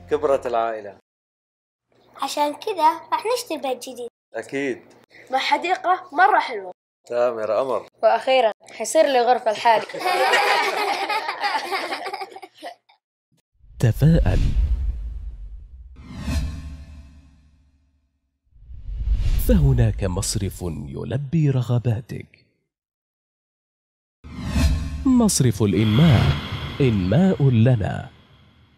كبرت العائلة. عشان كذا راح نشتري بيت جديد. أكيد. مع حديقة مرة حلوة. تامر أمر. وأخيرا حيصير لي غرفة لحالي. تفاءل. فهناك مصرف يلبي رغباتك. مصرف الإنماء، إنماء لنا.